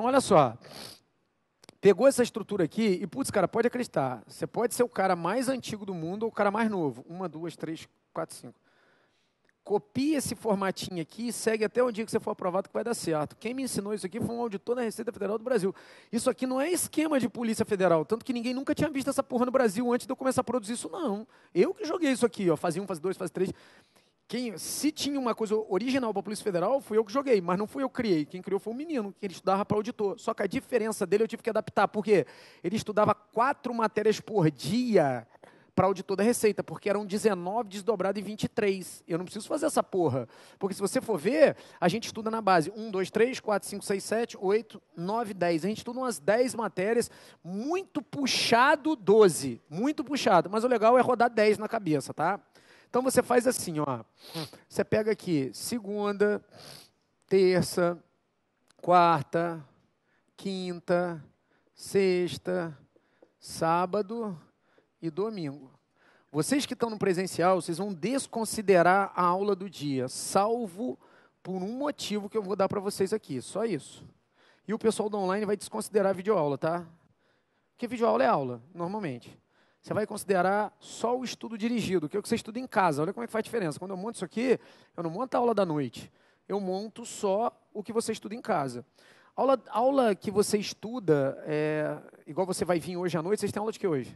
olha só. Pegou essa estrutura aqui e, putz, cara, pode acreditar. Você pode ser o cara mais antigo do mundo ou o cara mais novo. 1, 2, 3, 4, 5. Copia esse formatinho aqui e segue até o dia que você for aprovado que vai dar certo. Quem me ensinou isso aqui foi um auditor da Receita Federal do Brasil. Isso aqui não é esquema de Polícia Federal, tanto que ninguém nunca tinha visto essa porra no Brasil antes de eu começar a produzir isso, não. Eu que joguei isso aqui, ó, fase 1, fase 2, fase 3. Se tinha uma coisa original para a Polícia Federal, fui eu que joguei, mas não fui eu que criei. Quem criou foi o menino, que ele estudava para auditor. Só que a diferença dele eu tive que adaptar, porque ele estudava 4 matérias por dia para auditor da Receita, porque eram 19 desdobrado em 23. Eu não preciso fazer essa porra. Porque se você for ver, a gente estuda na base 1, 2, 3, 4, 5, 6, 7, 8, 9, 10. A gente estuda umas 10 matérias, muito puxado 12. Muito puxado. Mas o legal é rodar 10 na cabeça, tá? Então você faz assim, ó. Você pega aqui segunda, terça, quarta, quinta, sexta, sábado e domingo. Vocês que estão no presencial, vocês vão desconsiderar a aula do dia, salvo por um motivo que eu vou dar para vocês aqui, só isso. E o pessoal do online vai desconsiderar a videoaula, tá? Porque videoaula é aula, normalmente. Você vai considerar só o estudo dirigido, que é o que você estuda em casa. Olha como é que faz diferença. Quando eu monto isso aqui, eu não monto a aula da noite. Eu monto só o que você estuda em casa. Aula que você estuda, igual você vai vir hoje à noite, vocês têm aula de que hoje?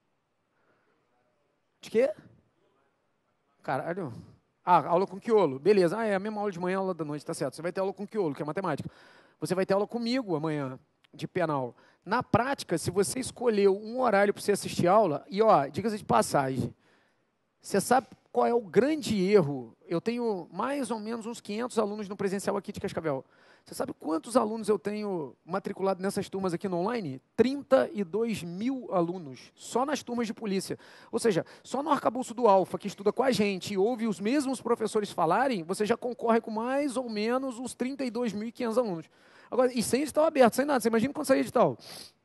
De quê? Caralho. Aula com quiolo. Beleza. É a mesma aula de manhã, aula da noite, tá certo. Você vai ter aula com quiolo, que é matemática. Você vai ter aula comigo amanhã, de penal. Na prática, se você escolheu um horário para você assistir aula, e ó, diga-se de passagem, você sabe qual é o grande erro? Eu tenho mais ou menos uns 500 alunos no presencial aqui de Cascavel. Você sabe quantos alunos eu tenho matriculado nessas turmas aqui no online? 32 mil alunos, só nas turmas de polícia. Ou seja, só no arcabouço do Alfa, que estuda com a gente e ouve os mesmos professores falarem, você já concorre com mais ou menos uns 32.500 alunos. Agora, e sem edital aberto, sem nada. Você imagina quando sair edital.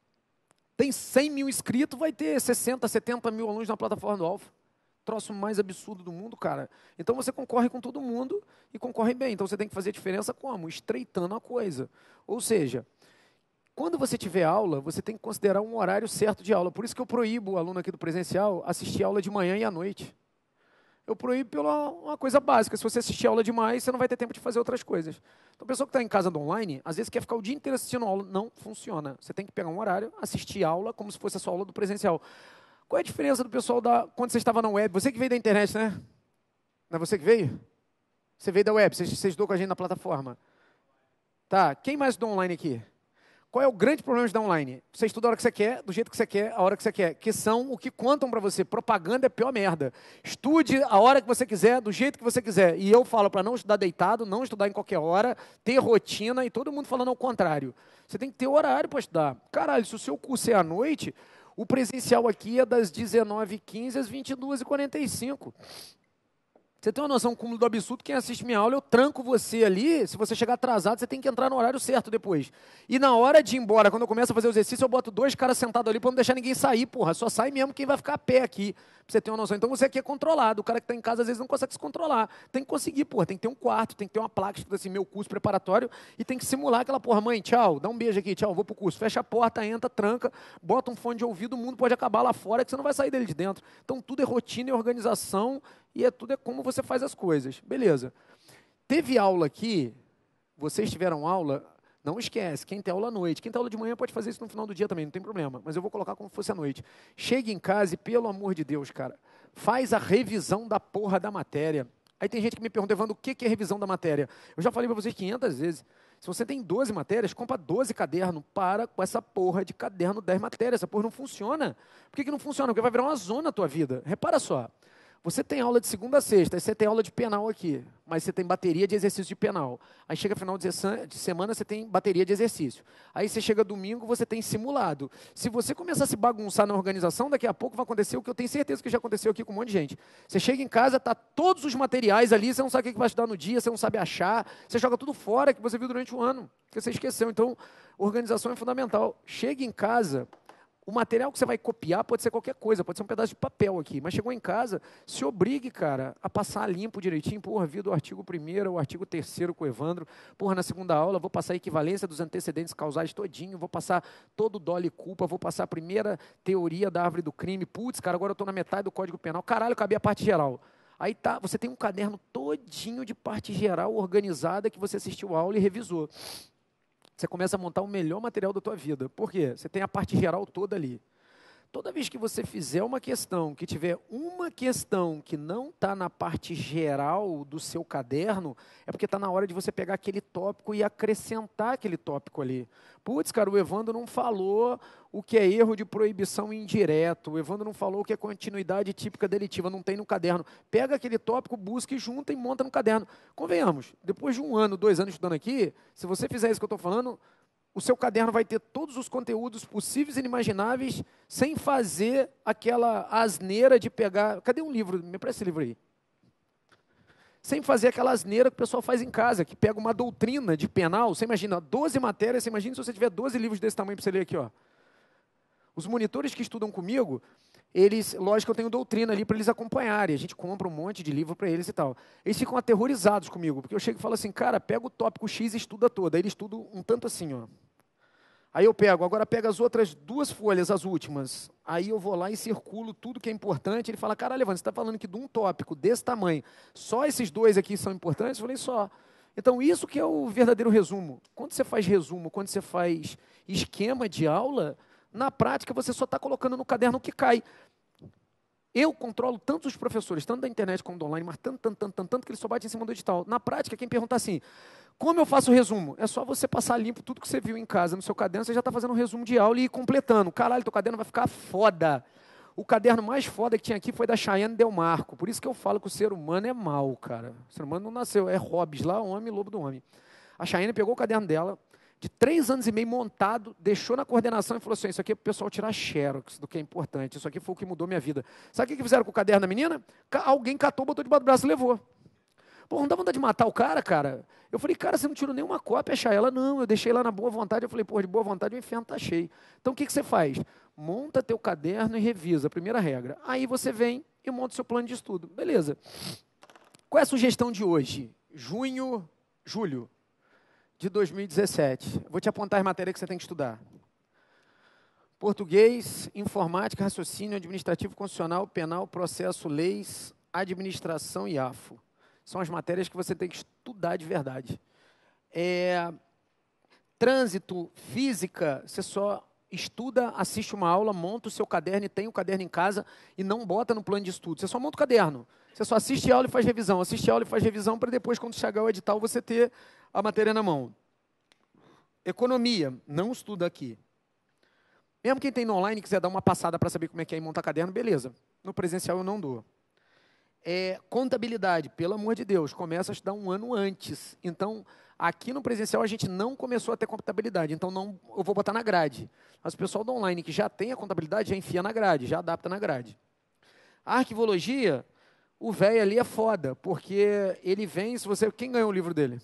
Tem 100 mil inscritos, vai ter 60, 70 mil alunos na plataforma do Alfa. Troço mais absurdo do mundo, cara. Então você concorre com todo mundo e concorre bem. Então você tem que fazer a diferença como? Estreitando a coisa. Ou seja, quando você tiver aula, você tem que considerar um horário certo de aula. Por isso que eu proíbo o aluno aqui do presencial assistir aula de manhã e à noite. Eu proíbo pela uma coisa básica. Se você assistir aula demais, você não vai ter tempo de fazer outras coisas. Então, a pessoa que está em casa do online, às vezes quer ficar o dia inteiro assistindo aula. Não funciona. Você tem que pegar um horário, assistir aula como se fosse a sua aula do presencial. Qual é a diferença do pessoal quando você estava na web? Você que veio da internet, né? Não é você que veio? Você veio da web, você estudou com a gente na plataforma. Tá, quem mais estudou online aqui? Qual é o grande problema de dar online? Você estuda a hora que você quer, do jeito que você quer, a hora que você quer. Que são o que contam para você. Propaganda é a pior merda. Estude a hora que você quiser, do jeito que você quiser. E eu falo para não estudar deitado, não estudar em qualquer hora, ter rotina e todo mundo falando ao contrário. Você tem que ter horário para estudar. Caralho, se o seu curso é à noite, o presencial aqui é das 19h15 às 22h45. Você tem uma noção cúmulo do absurdo? Quem assiste minha aula, eu tranco você ali. Se você chegar atrasado, você tem que entrar no horário certo depois. E na hora de ir embora, quando eu começo a fazer o exercício, eu boto 2 caras sentados ali para não deixar ninguém sair, porra. Só sai mesmo quem vai ficar a pé aqui. Pra você ter uma noção. Então você aqui é controlado. O cara que está em casa, às vezes, não consegue se controlar. Tem que conseguir, porra. Tem que ter um quarto, tem que ter uma placa escrita assim, meu curso preparatório, e tem que simular aquela porra. Mãe, tchau, dá um beijo aqui, tchau, vou pro curso. Fecha a porta, entra, tranca, bota um fone de ouvido, o mundo pode acabar lá fora, que você não vai sair dele de dentro. Então tudo é rotina e organização. E tudo é como você faz as coisas. Beleza. Teve aula aqui, vocês tiveram aula, não esquece, quem tem aula à noite. Quem tem aula de manhã pode fazer isso no final do dia também, não tem problema. Mas eu vou colocar como se fosse à noite. Chegue em casa e, pelo amor de Deus, cara, faz a revisão da porra da matéria. Aí tem gente que me pergunta, Evandro, o que é revisão da matéria? Eu já falei para vocês 500 vezes. Se você tem 12 matérias, compra 12 cadernos. Para com essa porra de caderno 10 matérias. Essa porra não funciona. Por que não funciona? Porque vai virar uma zona na tua vida. Repara só. Você tem aula de segunda a sexta, aí você tem aula de penal aqui, mas você tem bateria de exercício de penal. Aí chega final de semana, você tem bateria de exercício. Aí você chega domingo, você tem simulado. Se você começar a se bagunçar na organização, daqui a pouco vai acontecer o que eu tenho certeza que já aconteceu aqui com um monte de gente. Você chega em casa, tá todos os materiais ali, você não sabe o que vai estudar no dia, você não sabe achar, você joga tudo fora que você viu durante o ano, que você esqueceu. Então, organização é fundamental. Chega em casa, O material que você vai copiar pode ser qualquer coisa, pode ser um pedaço de papel aqui, mas chegou em casa, se obrigue, cara, a passar limpo direitinho. Porra, vi do artigo 1º, o artigo 3º com o Evandro. Porra, na segunda aula vou passar a equivalência dos antecedentes causais todinho, vou passar todo o dolo e culpa, vou passar a primeira teoria da árvore do crime. Putz, cara, agora eu estou na metade do Código Penal. Caralho, acabei a parte geral. Aí tá, você tem um caderno todinho de parte geral organizada que você assistiu a aula e revisou. Você começa a montar o melhor material da tua vida. Por quê? Você tem a parte geral toda ali. Toda vez que você fizer uma questão, que tiver uma questão que não está na parte geral do seu caderno, é porque está na hora de você pegar aquele tópico e acrescentar aquele tópico ali. Putz, cara, o Evandro não falou o que é erro de proibição indireto, o Evandro não falou o que é continuidade típica delitiva, não tem no caderno. Pega aquele tópico, busca e junta e monta no caderno. Convenhamos, depois de 1 ano, 2 anos estudando aqui, se você fizer isso que eu estou falando, o seu caderno vai ter todos os conteúdos possíveis e inimagináveis, sem fazer aquela asneira de pegar... Cadê um livro? Me presta esse livro aí. Sem fazer aquela asneira que o pessoal faz em casa, que pega uma doutrina de penal, você imagina 12 matérias, você imagina se você tiver 12 livros desse tamanho para você ler aqui, ó. Os monitores que estudam comigo, eles, lógico que eu tenho doutrina ali para eles acompanharem, a gente compra um monte de livro para eles e tal. Eles ficam aterrorizados comigo, porque eu chego e falo assim, cara, pega o tópico X e estuda todo. Aí eles estudam um tanto assim, ó. Aí eu pego, agora pega as outras 2 folhas, as últimas. Aí eu vou lá e circulo tudo que é importante. Ele fala, caralho, Evandro, você está falando que de um tópico desse tamanho, só esses 2 aqui são importantes? Eu falei, só. Então, isso que é o verdadeiro resumo. Quando você faz resumo, quando você faz esquema de aula, na prática você só está colocando no caderno o que cai. Eu controlo tanto os professores, tanto da internet como do online, mas tanto que eles só batem em cima do edital. Na prática, quem pergunta assim, como eu faço o resumo? É só você passar limpo tudo que você viu em casa, no seu caderno, você já está fazendo um resumo de aula e ir completando. Caralho, teu caderno vai ficar foda. O caderno mais foda que tinha aqui foi da Chayane Delmarco. Por isso que eu falo que o ser humano é mau, cara. O ser humano não nasceu, é Hobbes lá, homem, lobo do homem. A Chayane pegou o caderno dela, de 3 anos e meio montado, deixou na coordenação e falou assim, isso aqui é para o pessoal tirar xerox do que é importante, isso aqui foi o que mudou minha vida. Sabe o que fizeram com o caderno da menina? Alguém catou, botou debaixo do braço e levou. Pô, não dá vontade de matar o cara, cara? Eu falei, cara, você não tirou nenhuma cópia, achar ela? Não, eu deixei lá na boa vontade. Eu falei, pô, de boa vontade o inferno tá cheio. Então, o que você faz? Monta teu caderno e revisa, primeira regra. Aí você vem e monta o seu plano de estudo. Beleza. Qual é a sugestão de hoje? Julho de 2017. Vou te apontar as matérias que você tem que estudar. Português, informática, raciocínio, administrativo, constitucional, penal, processo, leis, administração e AFO. São as matérias que você tem que estudar de verdade. Trânsito, física, você só estuda, assiste uma aula, monta o seu caderno e tem o caderno em casa e não bota no plano de estudo. Você só monta o caderno. Você só assiste aula e faz revisão. Assiste aula e faz revisão para depois, quando chegar o edital, você ter a matéria na mão. Economia, não estuda aqui. Mesmo quem tem no online e quiser dar uma passada para saber como é que é montar caderno, beleza. No presencial eu não dou. Contabilidade, pelo amor de Deus, começa a estudar 1 ano antes. Então, aqui no presencial a gente não começou a ter contabilidade, então não, eu vou botar na grade. Mas o pessoal do online que já tem a contabilidade, já enfia na grade, já adapta na grade. A arquivologia, o velho ali é foda, porque ele vem, se você... Quem ganhou o livro dele?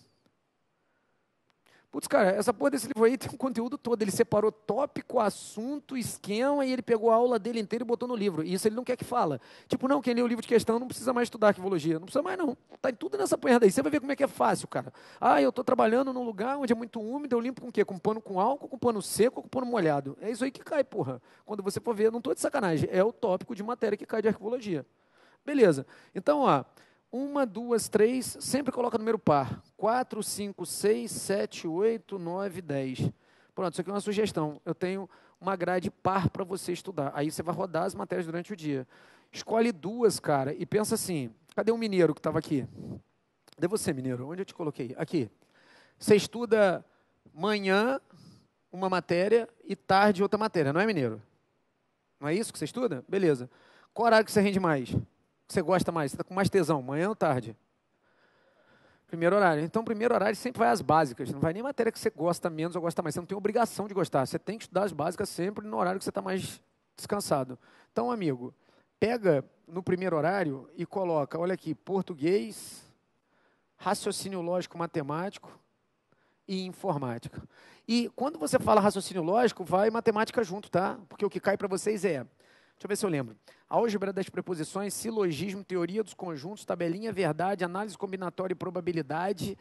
Putz, cara, essa porra desse livro aí tem um conteúdo todo. Ele separou tópico, assunto, esquema, e ele pegou a aula dele inteira e botou no livro. E isso ele não quer que fala. Tipo, não, quem lê o livro de questão não precisa mais estudar arquivologia. Não precisa mais, não. Tá tudo nessa porra aí. Você vai ver como é que é fácil, cara. Ah, eu estou trabalhando num lugar onde é muito úmido, eu limpo com o quê? Com pano com álcool, com pano seco, com pano molhado. É isso aí que cai, porra. Quando você for ver, não estou de sacanagem. É o tópico de matéria que cai de arquivologia. Beleza. Então, ó... 1, 2, 3, sempre coloca número par. 4, 5, 6, 7, 8, 9, 10. Pronto, isso aqui é uma sugestão. Eu tenho uma grade par para você estudar. Aí você vai rodar as matérias durante o dia. Escolhe 2, cara, e pensa assim, cadê o mineiro que estava aqui? Cadê você, mineiro? Onde eu te coloquei? Aqui. Você estuda manhã uma matéria e tarde outra matéria, não é, mineiro? Não é isso que você estuda? Beleza. Qual horário que você rende mais? Que você gosta mais? Você está com mais tesão, manhã ou tarde? Primeiro horário. Então, primeiro horário sempre vai às básicas. Não vai nem matéria que você gosta menos ou gosta mais. Você não tem obrigação de gostar. Você tem que estudar as básicas sempre no horário que você está mais descansado. Então, amigo, pega no primeiro horário e coloca, olha aqui, português, raciocínio lógico matemático, e informática. E quando você fala raciocínio lógico, vai matemática junto, tá? Porque o que cai para vocês é, deixa eu ver se eu lembro, álgebra das preposições, silogismo, teoria dos conjuntos, tabelinha, verdade, análise combinatória e probabilidade,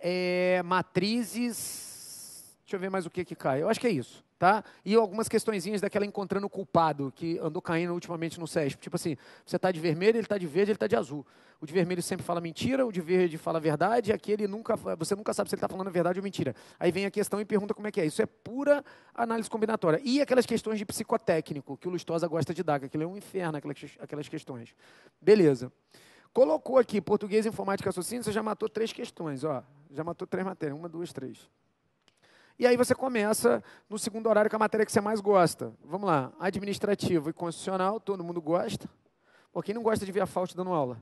matrizes, deixa eu ver mais o que cai. Eu acho que é isso, tá? E algumas questõezinhas daquela encontrando o culpado, que andou caindo ultimamente no CESP. Tipo assim, você está de vermelho, ele está de verde, ele está de azul. O de vermelho sempre fala mentira, o de verde fala verdade, e aquele você nunca sabe se ele está falando verdade ou mentira. Aí vem a questão e pergunta como é que é. Isso é pura análise combinatória. E aquelas questões de psicotécnico, que o Lustosa gosta de dar, que aquilo é um inferno, aquelas questões. Beleza. Colocou aqui português, informática, raciocínio, você já matou 3 questões, ó. Já matou 3 matérias, 1, 2, 3. E aí você começa no segundo horário com a matéria que você mais gosta. Vamos lá, administrativo e constitucional, todo mundo gosta. Pô, quem não gosta de ver a FAUST dando aula?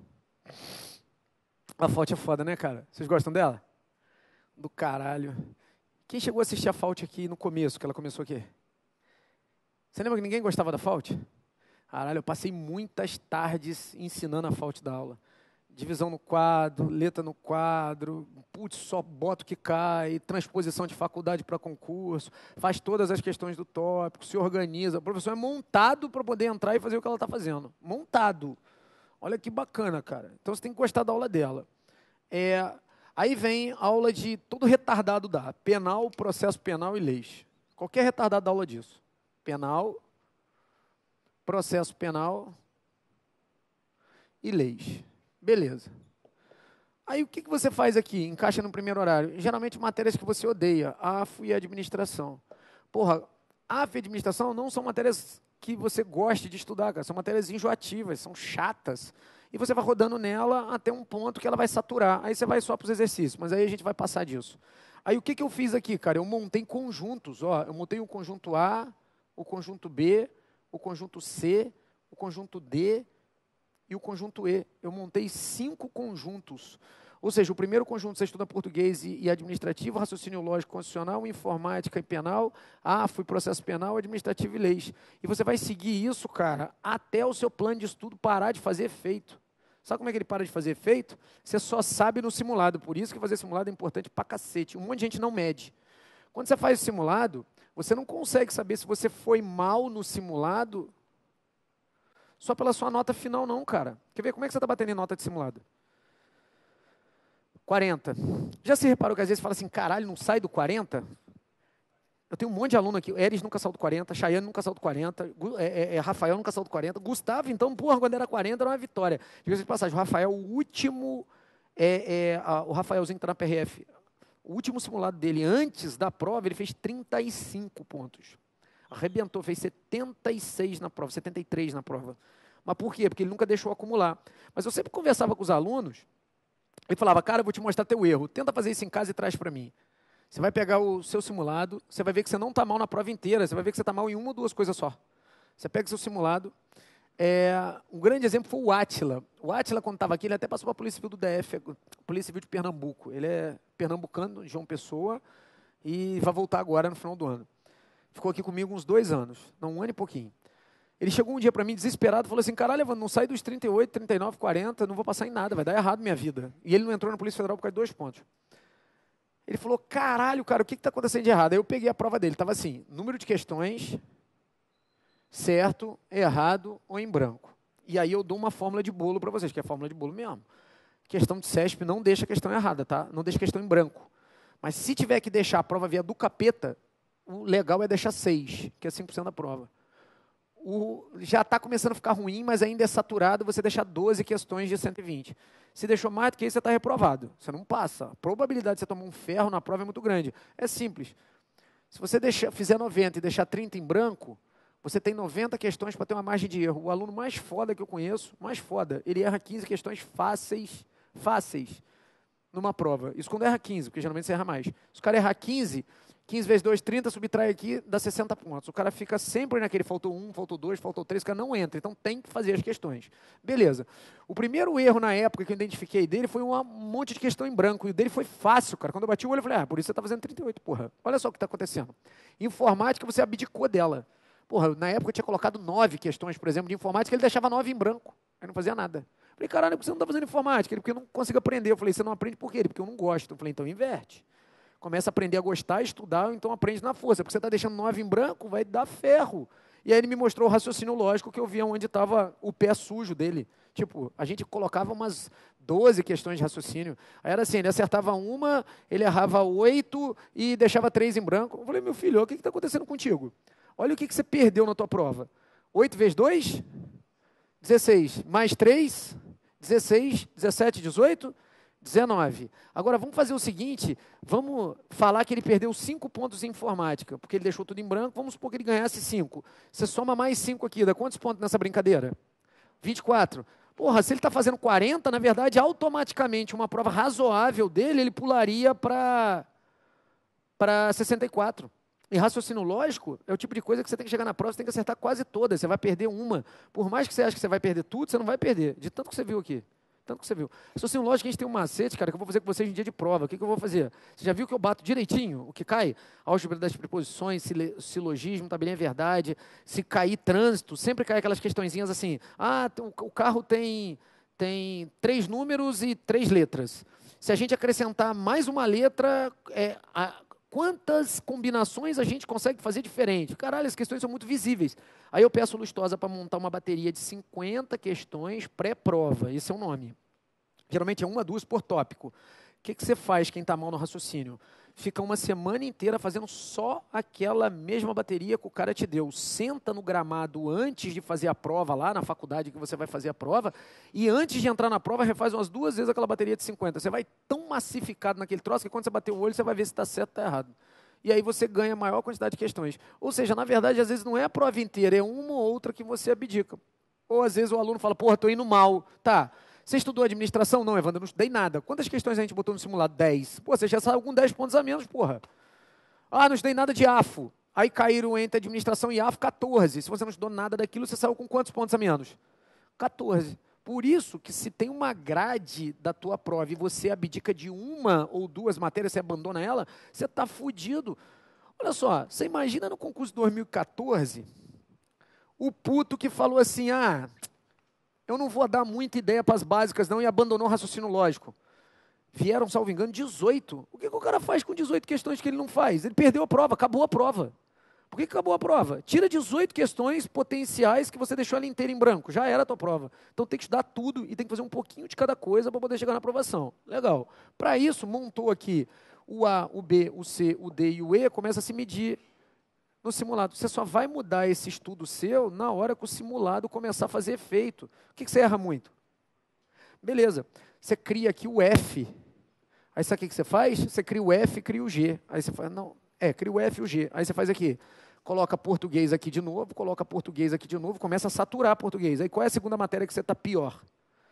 A FAUST é foda, né, cara? Vocês gostam dela? Do caralho. Quem chegou a assistir a FAUST aqui no começo, que ela começou aqui? Você lembra que ninguém gostava da FAUST? Caralho, eu passei muitas tardes ensinando a FAUST da aula. Divisão no quadro, letra no quadro, putz, só bota o que cai, transposição de faculdade para concurso, faz todas as questões do tópico, se organiza. O professor é montado para poder entrar e fazer o que ela está fazendo. Montado. Olha que bacana, cara. Então você tem que gostar da aula dela. Aí vem aula de todo retardado dá. Penal, processo penal e leis. Qualquer retardado dá aula disso. Penal, processo penal e leis. Beleza. Aí o que você faz aqui? Encaixa no primeiro horário. Geralmente matérias que você odeia. AFO e administração. Porra, AFO e administração não são matérias que você goste de estudar, cara. São matérias enjoativas, são chatas. E você vai rodando nela até um ponto que ela vai saturar. Aí você vai só para os exercícios, mas aí a gente vai passar disso. Aí o que eu fiz aqui, cara? Eu montei conjuntos. Ó, eu montei o conjunto A, o conjunto B, o conjunto C, o conjunto D e o conjunto E. Eu montei 5 conjuntos. Ou seja, o primeiro conjunto você estuda português e administrativo, raciocínio lógico constitucional, informática e penal, AFO e processo penal, administrativo e leis. E você vai seguir isso, cara, até o seu plano de estudo parar de fazer efeito. Sabe como é que ele para de fazer efeito? Você só sabe no simulado. Por isso que fazer simulado é importante pra cacete. Um monte de gente não mede. Quando você faz o simulado, você não consegue saber se você foi mal no simulado só pela sua nota final, não, cara. Quer ver como é que você está batendo em nota de simulado? 40. Já se reparou que às vezes fala assim, caralho, não sai do 40? Eu tenho um monte de aluno aqui. Eris nunca saiu do 40, Chayane nunca saiu do 40, Rafael nunca saiu do 40, Gustavo, então, porra, quando era 40 era uma vitória. Diga-se de passagem, o Rafael, o último, o Rafaelzinho que está na PRF, o último simulado dele, antes da prova, ele fez 35 pontos. Arrebentou, fez 76 na prova, 73 na prova. Mas por quê? Porque ele nunca deixou acumular. Mas eu sempre conversava com os alunos e falava, cara, eu vou te mostrar teu erro. Tenta fazer isso em casa e traz para mim. Você vai pegar o seu simulado, você vai ver que você não está mal na prova inteira, você vai ver que você está mal em 1 ou 2 coisas só. Você pega o seu simulado. Um grande exemplo foi o Átila. O Átila, quando estava aqui, ele até passou para a Polícia Civil do DF, Polícia Civil de Pernambuco. Ele é pernambucano, de João Pessoa, e vai voltar agora no final do ano. Ficou aqui comigo uns 2 anos, não, 1 ano e pouquinho. Ele chegou um dia para mim desesperado, falou assim, caralho, Evandro, não sai dos 38, 39, 40, não vou passar em nada, vai dar errado minha vida. E ele não entrou na Polícia Federal por causa de 2 pontos. Ele falou, caralho, cara, o que está acontecendo de errado? Aí eu peguei a prova dele, estava assim, número de questões, certo, errado ou em branco. E aí eu dou uma fórmula de bolo para vocês, que é a fórmula de bolo mesmo. Questão de CESP não deixa a questão errada, tá? Não deixa a questão em branco. Mas se tiver que deixar a prova via do capeta, o legal é deixar 6, que é 5% da prova. Já está começando a ficar ruim, mas ainda é saturado, você deixar 12 questões de 120. Se deixou mais do que isso, você está reprovado. Você não passa. A probabilidade de você tomar um ferro na prova é muito grande. É simples. Se você fizer 90 e deixar 30 em branco, você tem 90 questões para ter uma margem de erro. O aluno mais foda que eu conheço, mais foda, ele erra 15 questões fáceis, numa prova. Isso quando erra 15, porque geralmente você erra mais. Se o cara errar 15 vezes 2, 30, subtrai aqui, dá 60 pontos. O cara fica sempre naquele, faltou 1, faltou 2, faltou 3, o cara não entra. Então tem que fazer as questões. Beleza. O primeiro erro na época que eu identifiquei dele foi um monte de questão em branco. E o dele foi fácil, cara. Quando eu bati o olho, eu falei, por isso você está fazendo 38, porra. Olha só o que está acontecendo. Informática, você abdicou dela. Porra, na época eu tinha colocado 9 questões, por exemplo, de informática, ele deixava 9 em branco. Aí não fazia nada. Eu falei, caralho, por que você não está fazendo informática? Ele, porque eu não consigo aprender. Eu falei, você não aprende por quê? Ele, porque eu não gosto. Eu falei, então inverte. Começa a aprender a gostar, estudar, então aprende na força. Porque você está deixando 9 em branco, vai dar ferro. E aí ele me mostrou o raciocínio lógico que eu via onde estava o pé sujo dele. Tipo, a gente colocava umas 12 questões de raciocínio. Aí era assim, ele acertava uma, ele errava 8 e deixava 3 em branco. Eu falei, meu filho, o que está acontecendo contigo? Olha o que você perdeu na tua prova. 8 vezes 2, 16. Mais 3, 16, 17, 18, 19. Agora, vamos fazer o seguinte, vamos falar que ele perdeu 5 pontos em informática, porque ele deixou tudo em branco, vamos supor que ele ganhasse 5. Você soma mais 5 aqui, dá quantos pontos nessa brincadeira? 24. Porra, se ele está fazendo 40, na verdade, automaticamente, uma prova razoável dele, ele pularia para 64. E raciocínio lógico é o tipo de coisa que você tem que chegar na prova, você tem que acertar quase todas, você vai perder uma. Por mais que você ache que você vai perder tudo, você não vai perder, de tanto que você viu aqui. Tanto que você viu. Raciocínio lógico, a gente tem um macete, cara, que eu vou fazer com vocês em dia de prova. O que eu vou fazer? Você já viu que eu bato direitinho o que cai? Álgebra das preposições, silogismo, tabelinha verdade. Se cair trânsito, sempre cai aquelas questõezinhas assim. Ah, o carro tem 3 números e 3 letras. Se a gente acrescentar mais uma letra, quantas combinações a gente consegue fazer diferente? Caralho, as questões são muito visíveis. Aí eu peço o Lustosa para montar uma bateria de 50 questões pré-prova. Esse é o nome. Geralmente é 1 a 2 por tópico. O que você faz, quem está mal no raciocínio? Fica uma semana inteira fazendo só aquela mesma bateria que o cara te deu. Senta no gramado antes de fazer a prova lá na faculdade que você vai fazer a prova e antes de entrar na prova refaz umas 2 vezes aquela bateria de 50. Você vai tão massificado naquele troço que quando você bater o olho você vai ver se está certo ou está errado. E aí você ganha a maior quantidade de questões. Ou seja, na verdade, às vezes não é a prova inteira, é uma ou outra que você abdica. Ou às vezes o aluno fala, porra, estou indo mal. Tá. Você estudou administração? Não, Evandro, eu não estudei nada. Quantas questões a gente botou no simulado? 10. Pô, você já saiu com 10 pontos a menos, porra. Ah, não estudei nada de AFO. Aí caíram entre administração e AFO 14. Se você não estudou nada daquilo, você saiu com quantos pontos a menos? 14. Por isso que se tem uma grade da tua prova e você abdica de 1 ou 2 matérias, você abandona ela, você está fudido. Olha só, você imagina no concurso de 2014, o puto que falou assim, eu não vou dar muita ideia para as básicas não, e abandonou o raciocínio lógico. Vieram, salvo engano, 18. O que o cara faz com 18 questões que ele não faz? Ele perdeu a prova, acabou a prova. Por que acabou a prova? Tira 18 questões potenciais que você deixou ela inteira em branco. Já era a tua prova. Então tem que estudar tudo e tem que fazer um pouquinho de cada coisa para poder chegar na aprovação. Legal. Para isso, montou aqui o A, o B, o C, o D e o E, começa a se medir no simulado. Você só vai mudar esse estudo seu na hora que o simulado começar a fazer efeito. O que você erra muito? Beleza. Você cria aqui o F. Aí sabe o que você faz? Você cria o F e cria o G. Aí você faz, cria o F e o G. Aí você faz aqui, coloca português aqui de novo, coloca português aqui de novo, começa a saturar português. Aí qual é a segunda matéria que você está pior?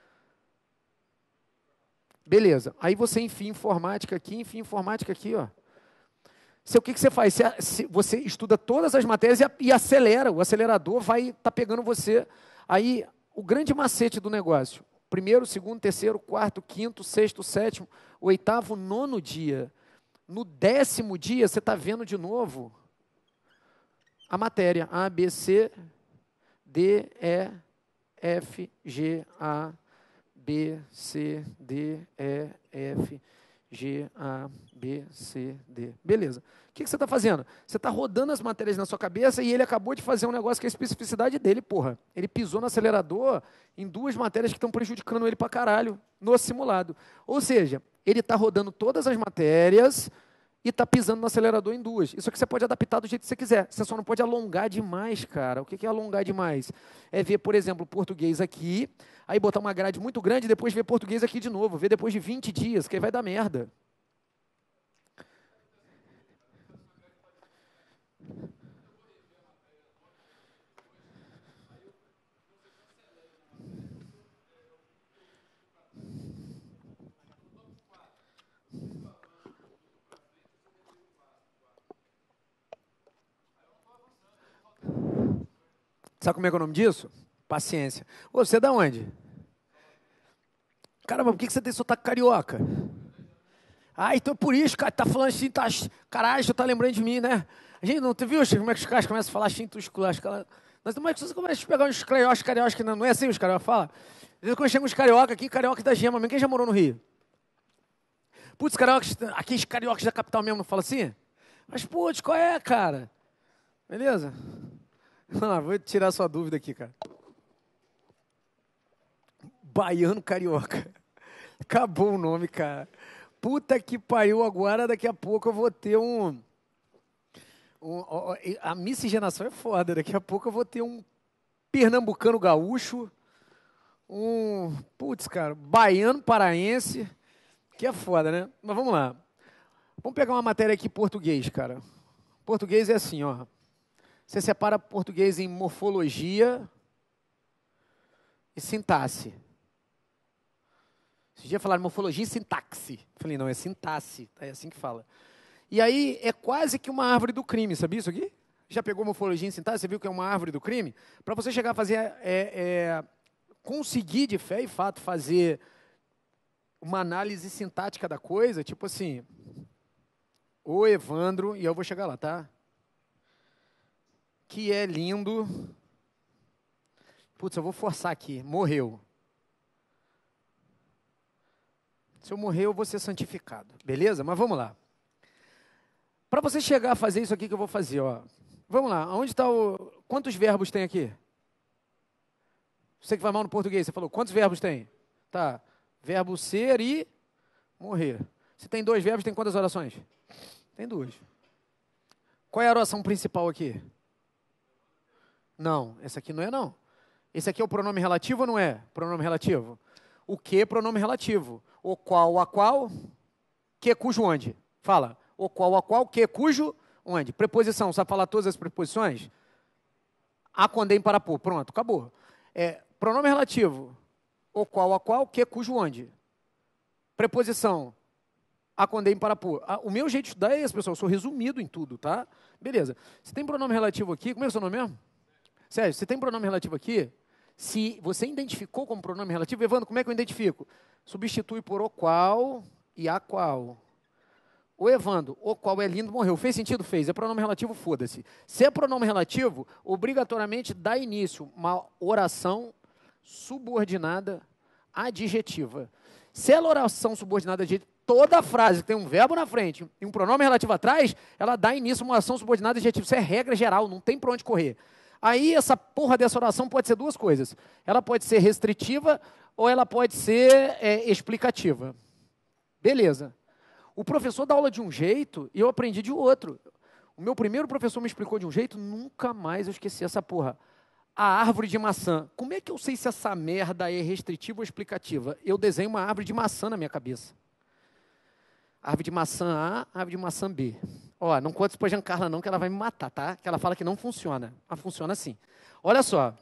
Beleza. Aí você enfia informática aqui, ó. O que você faz? Você estuda todas as matérias e acelera. O acelerador vai estar pegando você. Aí, o grande macete do negócio. 1º, 2º, 3º, 4º, 5º, 6º, 7º, 8º, 9º dia. No 10º dia, você está vendo de novo a matéria. A, B, C, D, E, F, G, A, B, C, D, E, F, G, A, B, C, D. Beleza. O que você está fazendo? Você está rodando as matérias na sua cabeça e ele acabou de fazer um negócio que é a especificidade dele, porra. Ele pisou no acelerador em 2 matérias que estão prejudicando ele pra caralho no simulado. Ou seja, ele está rodando todas as matérias e está pisando no acelerador em 2. Isso aqui você pode adaptar do jeito que você quiser. Você só não pode alongar demais, cara. O que é alongar demais? É ver, por exemplo, português aqui, aí botar uma grade muito grande e depois ver português aqui de novo. Ver depois de 20 dias, que aí vai dar merda. Sabe como é que é o nome disso? Paciência. Ô, você é da onde? Caramba, por que você tem sotaque carioca? Então por isso, cara, tá falando assim, caralho, você tá lembrando de mim, né? A gente não, tu viu como é que os caras começam a falar assim, tu esculacha, mas como é que você começa a pegar uns cariocas, que não é assim os carioca falam? Às vezes quando chega uns carioca aqui, carioca da gema, mesmo, quem já morou no Rio? Putz, cariocas, aqueles cariocas da capital mesmo não falam assim? Mas, putz, qual é, cara? Beleza? Vou tirar sua dúvida aqui, cara. Baiano carioca. Acabou o nome, cara. Puta que pariu, agora daqui a pouco eu vou ter a miscigenação é foda, daqui a pouco eu vou ter um pernambucano gaúcho, putz, cara, baiano paraense, que é foda, né? Mas vamos lá. Vamos pegar uma matéria aqui em português, cara. Português é assim, ó. Você separa português em morfologia e sintaxe. Esse dia falaram morfologia e sintaxe. Falei, não, é sintaxe, é assim que fala. E aí é quase que uma árvore do crime, sabia isso aqui? Já pegou morfologia e sintaxe? Você viu que é uma árvore do crime? Para você chegar a fazer, conseguir de fé e fato fazer uma análise sintática da coisa, tipo assim, o Evandro, e eu vou chegar lá, tá? Que é lindo. Putz, eu vou forçar aqui, morreu. Se eu morrer, eu vou ser santificado. Beleza? Mas vamos lá. Para você chegar a fazer isso aqui que eu vou fazer, ó. Vamos lá. Onde está o... Quantos verbos tem aqui? Você que vai mal no português, você falou, quantos verbos tem? Tá. Verbo ser e morrer. Se tem 2 verbos, tem quantas orações? Tem 2. Qual é a oração principal aqui? Não, essa aqui não é não. Esse aqui é o pronome relativo ou não é? Pronome relativo. O que é pronome relativo? O qual, a qual, que, cujo, onde. Fala. O qual, a qual, que, cujo, onde. Preposição, sabe falar todas as preposições? A, quando, em, para, por. Pronto, acabou. Pronome relativo. O qual, a qual, que, cujo, onde. Preposição. A, quando, em, para, por. O meu jeito de estudar é esse, pessoal. Eu sou resumido em tudo, tá? Beleza. Se tem pronome relativo aqui, como é o seu nome mesmo? Sérgio, se tem pronome relativo aqui, se você identificou como pronome relativo, Evandro, como é que eu identifico? Substitui por o qual e a qual. O Evandro, o qual é lindo, morreu. Fez sentido? Fez. É pronome relativo? Foda-se. Se é pronome relativo, obrigatoriamente dá início uma oração subordinada adjetiva. Se ela é oração subordinada adjetiva, toda frase que tem um verbo na frente e um pronome relativo atrás, ela dá início a uma oração subordinada adjetiva. Isso é regra geral, não tem para onde correr. Aí essa porra dessa oração pode ser 2 coisas. Ela pode ser restritiva ou ela pode ser explicativa. Beleza. O professor dá aula de um jeito e eu aprendi de outro. O meu primeiro professor me explicou de um jeito, nunca mais eu esqueci essa porra. A árvore de maçã. Como é que eu sei se essa merda é restritiva ou explicativa? Eu desenho uma árvore de maçã na minha cabeça. Árvore de maçã A, árvore de maçã B. Ó, não conta isso pra Giancarla não, que ela vai me matar, tá? Que ela fala que não funciona. Mas funciona assim. Olha só.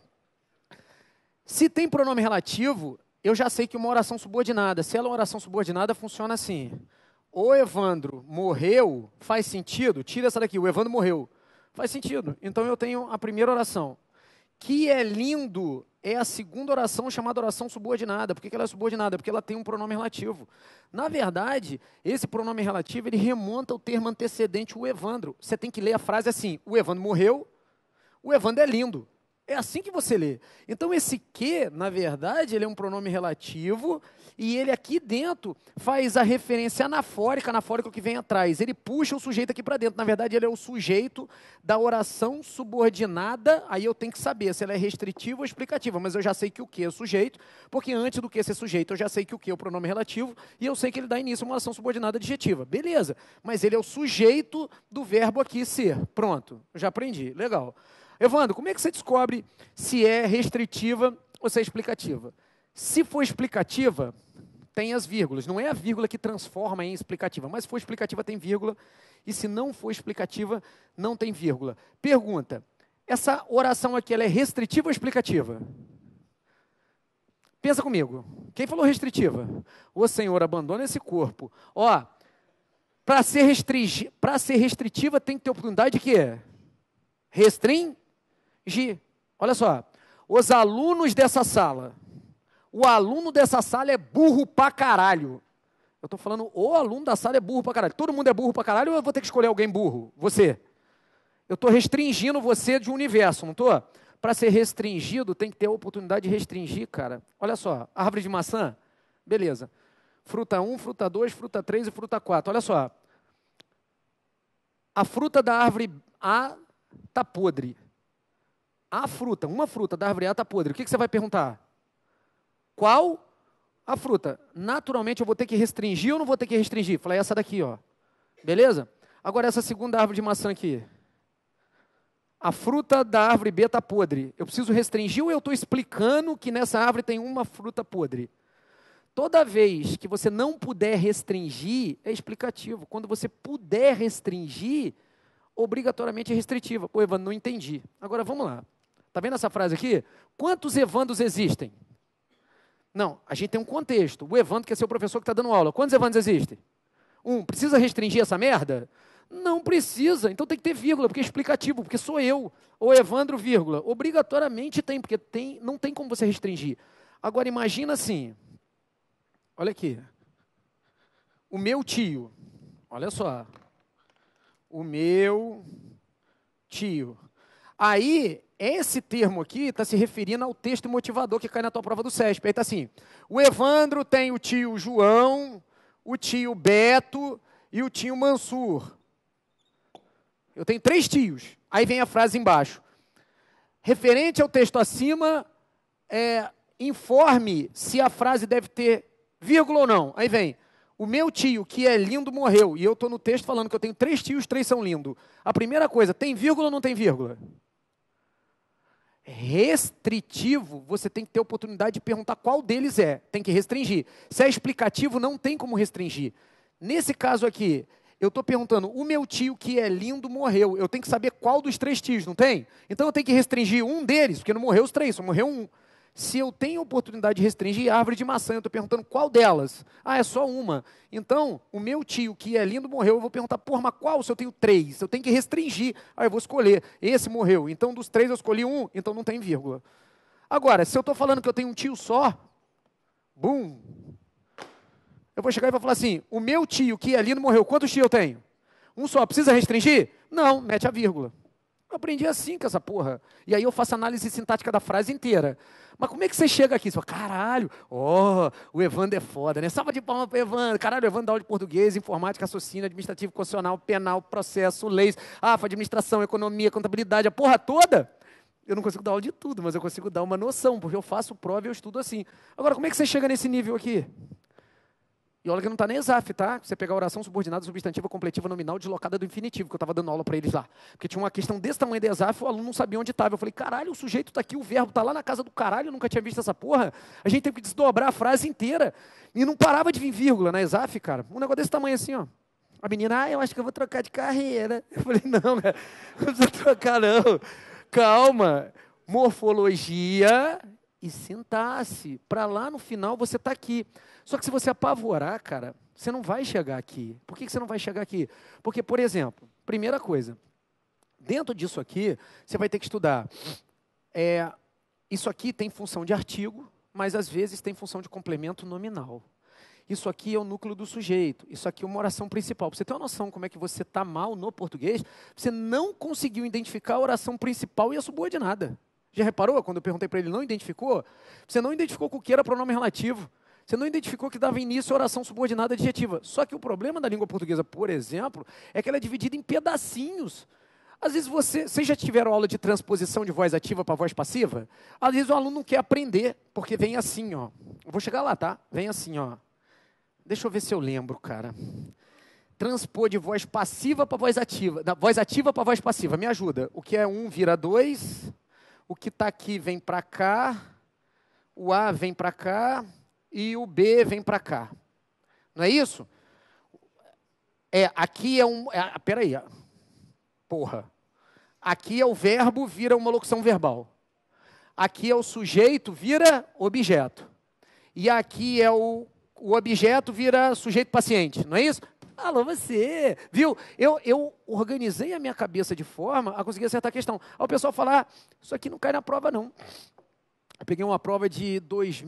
Se tem pronome relativo, eu já sei que uma oração subordinada. Se ela é uma oração subordinada, funciona assim. O Evandro morreu, faz sentido? Tira essa daqui, o Evandro morreu. Faz sentido. Então eu tenho a primeira oração. Que é lindo é a segunda oração chamada oração subordinada. Por que ela é subordinada? Porque ela tem um pronome relativo. Na verdade, esse pronome relativo, ele remonta ao termo antecedente, o Evandro. Você tem que ler a frase assim, o Evandro morreu, o Evandro é lindo. É assim que você lê. Então, esse que, na verdade, ele é um pronome relativo e ele aqui dentro faz a referência anafórica o que vem atrás. Ele puxa o sujeito aqui para dentro. Na verdade, ele é o sujeito da oração subordinada. Aí eu tenho que saber se ela é restritiva ou explicativa. Mas eu já sei que o que é o sujeito, porque antes do que ser sujeito, eu já sei que o que é o pronome relativo e eu sei que ele dá início a uma oração subordinada adjetiva. Beleza. Mas ele é o sujeito do verbo aqui ser. Pronto. Eu já aprendi. Legal. Evandro, como é que você descobre se é restritiva ou se é explicativa? Se for explicativa, tem as vírgulas. Não é a vírgula que transforma em explicativa, mas se for explicativa, tem vírgula. E se não for explicativa, não tem vírgula. Pergunta, essa oração aqui, ela é restritiva ou explicativa? Pensa comigo. Quem falou restritiva? O Senhor abandona esse corpo. Ó, para ser restritiva, tem que ter oportunidade de quê? Restringir. Olha só, os alunos dessa sala, o aluno dessa sala é burro pra caralho. Eu estou falando, o aluno da sala é burro pra caralho. Todo mundo é burro pra caralho ou eu vou ter que escolher alguém burro? Você. Eu estou restringindo você de um universo, não estou? Para ser restringido, tem que ter a oportunidade de restringir, cara. Olha só, árvore de maçã, beleza. fruta 1, fruta 2, fruta 3 e fruta 4. Olha só. A fruta da árvore A está podre. Uma fruta da árvore A está podre. O que você vai perguntar? Qual a fruta? Naturalmente, eu vou ter que restringir ou não vou ter que restringir? Falei, essa daqui, ó. Beleza? Agora, essa segunda árvore de maçã aqui. A fruta da árvore B está podre. Eu preciso restringir ou eu estou explicando que nessa árvore tem uma fruta podre? Toda vez que você não puder restringir, é explicativo. Quando você puder restringir, obrigatoriamente é restritiva. Pô, Evandro, não entendi. Agora, vamos lá. Está vendo essa frase aqui? Quantos Evandros existem? Não, a gente tem um contexto. O Evandro, que é seu professor que está dando aula. Quantos Evandros existem? Precisa restringir essa merda? Não precisa. Então tem que ter vírgula, porque é explicativo, porque sou eu. Ou Evandro, vírgula. Obrigatoriamente tem, porque não tem como você restringir. Agora, imagina assim. Olha aqui. O meu tio. Olha só. O meu tio. Aí, esse termo aqui está se referindo ao texto motivador que cai na tua prova do SESP. Aí está assim, o Evandro tem o tio João, o tio Beto e o tio Mansur. Eu tenho 3 tios. Aí vem a frase embaixo. Referente ao texto acima, informe se a frase deve ter vírgula ou não. Aí vem, o meu tio, que é lindo, morreu. E eu estou no texto falando que eu tenho 3 tios, 3 são lindos. A primeira coisa, tem vírgula ou não tem vírgula? Restritivo, você tem que ter a oportunidade de perguntar qual deles é. Tem que restringir. Se é explicativo, não tem como restringir. Nesse caso aqui, eu estou perguntando, o meu tio, que é lindo, morreu. Eu tenho que saber qual dos 3 tios, não tem? Então eu tenho que restringir um deles, porque não morreu os 3, só morreu um. Se eu tenho a oportunidade de restringir a árvore de maçã, eu estou perguntando qual delas? É só uma. Então, o meu tio, que é lindo, morreu. Eu vou perguntar, porra, mas qual se eu tenho 3? Eu tenho que restringir. Eu vou escolher. Esse morreu. Então, dos 3 eu escolhi um, então não tem vírgula. Agora, se eu estou falando que eu tenho um tio só, bum. Eu vou chegar e vou falar assim, o meu tio, que é lindo, morreu. Quantos tios eu tenho? Um só. Precisa restringir? Não, mete a vírgula. Eu aprendi assim com essa porra. E aí eu faço análise sintática da frase inteira. Mas como é que você chega aqui? Você fala, caralho, o Evandro é foda, né? Salva de palmas para o Evandro. Caralho, o Evandro dá aula de português, informática, raciocínio, administrativo, constitucional, penal, processo, leis, administração, economia, contabilidade, a porra toda. Eu não consigo dar aula de tudo, mas eu consigo dar uma noção, porque eu faço prova e eu estudo assim. Agora, como é que você chega nesse nível aqui? E olha que não está nem exaf, tá? Você pegar a oração subordinada, substantiva, completiva, nominal, deslocada do infinitivo, que eu estava dando aula para eles lá. Porque tinha uma questão desse tamanho de exaf, o aluno não sabia onde estava. Eu falei, caralho, o sujeito está aqui, o verbo está lá na casa do caralho, eu nunca tinha visto essa porra. A gente teve que desdobrar a frase inteira. E não parava de vir vírgula na exaf, cara. Um negócio desse tamanho assim, ó. A menina, eu acho que eu vou trocar de carreira. Eu falei, não, cara, não precisa trocar não. Calma. Morfologia e sintaxe. Para lá no final você está aqui. Só que se você apavorar, cara, você não vai chegar aqui. Por que você não vai chegar aqui? Porque, por exemplo, primeira coisa, dentro disso aqui, você vai ter que estudar. Isso aqui tem função de artigo, mas às vezes tem função de complemento nominal. Isso aqui é o núcleo do sujeito. Isso aqui é uma oração principal. Para você ter uma noção como é que você está mal no português, você não conseguiu identificar a oração principal e a subordinada. Já reparou? Quando eu perguntei para ele, não identificou? Você não identificou com o que era pronome relativo. Você não identificou que dava início à oração subordinada adjetiva. Só que o problema da língua portuguesa, por exemplo, é que ela é dividida em pedacinhos. Às vezes vocês já tiveram aula de transposição de voz ativa para voz passiva? Às vezes o aluno não quer aprender, porque vem assim, ó. Eu vou chegar lá, tá? Vem assim, ó. Deixa eu ver se eu lembro, cara. Transpor de voz passiva para voz ativa. Da voz ativa para voz passiva. Me ajuda. O que é 1 vira 2. O que está aqui vem para cá. O A vem para cá. E o B vem para cá. Não é isso? Aqui é peraí. Porra. Aqui é o verbo, vira uma locução verbal. Aqui é o sujeito, vira objeto. E aqui é o objeto, vira sujeito paciente. Não é isso? Alô, você. Viu? Eu organizei a minha cabeça de forma a conseguir acertar a questão. Aí o pessoal falar, isso aqui não cai na prova, não. Eu peguei uma prova de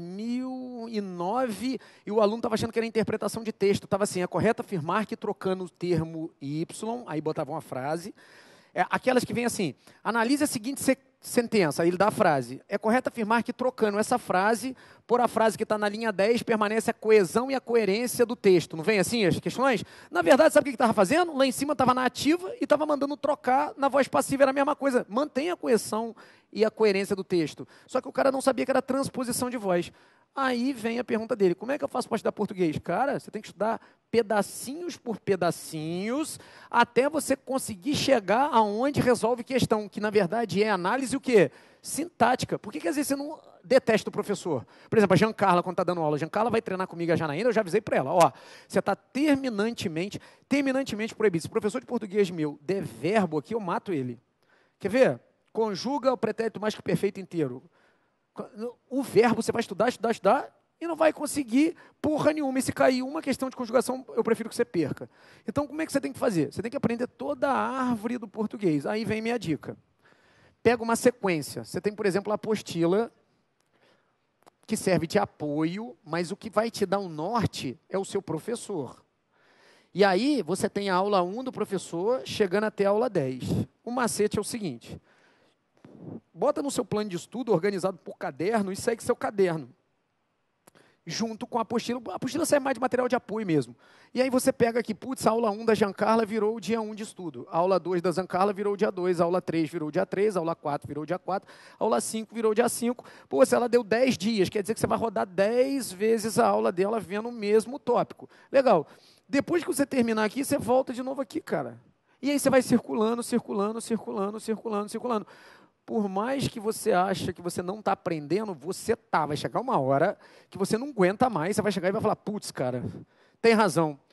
2009 e o aluno estava achando que era interpretação de texto. Estava assim, é correto afirmar que trocando o termo Y, aí botava uma frase. Aquelas que vêm assim, analise a seguinte sentença, aí ele dá a frase. É correto afirmar que trocando essa frase por a frase que está na linha 10, permanece a coesão e a coerência do texto. Não vem assim as questões? Na verdade, sabe o que estava fazendo? Lá em cima estava na ativa e estava mandando trocar na voz passiva, era a mesma coisa. Mantém a coesão e a coerência do texto. Só que o cara não sabia que era transposição de voz. Aí vem a pergunta dele, como é que eu faço para estudar português? Cara, você tem que estudar pedacinhos por pedacinhos, até você conseguir chegar aonde resolve questão, que na verdade é análise o quê? Sintática. Por que às vezes você não detesta o professor? Por exemplo, a Giancarla, quando está dando aula, a Giancarla vai treinar comigo a Janaína, eu já avisei para ela, ó, você está terminantemente proibido. Se o professor de português meu der verbo aqui, eu mato ele. Quer ver? Conjuga o pretérito mais que perfeito inteiro. O verbo você vai estudar e não vai conseguir porra nenhuma. E se cair uma questão de conjugação, eu prefiro que você perca. Então, como é que você tem que fazer? Você tem que aprender toda a árvore do português. Aí vem minha dica. Pega uma sequência. Você tem, por exemplo, a apostila, que serve de apoio, mas o que vai te dar um norte é o seu professor. E aí, você tem a aula 1 do professor, chegando até a aula 10. O macete é o seguinte: bota no seu plano de estudo, organizado por caderno, e segue seu caderno. Junto com a apostila. A apostila serve mais de material de apoio mesmo. E aí você pega aqui, putz, a aula 1 da Giancarla virou o dia 1 de estudo. A aula 2 da Giancarla virou o dia 2. A aula 3 virou o dia 3. A aula 4 virou o dia 4. A aula 5 virou o dia 5. Pô, se ela deu 10 dias, quer dizer que você vai rodar 10 vezes a aula dela vendo o mesmo tópico. Legal. Depois que você terminar aqui, você volta de novo aqui, cara. E aí você vai circulando. Por mais que você ache que você não está aprendendo, você tá. Vai chegar uma hora que você não aguenta mais, você vai chegar e vai falar, putz, cara, tem razão.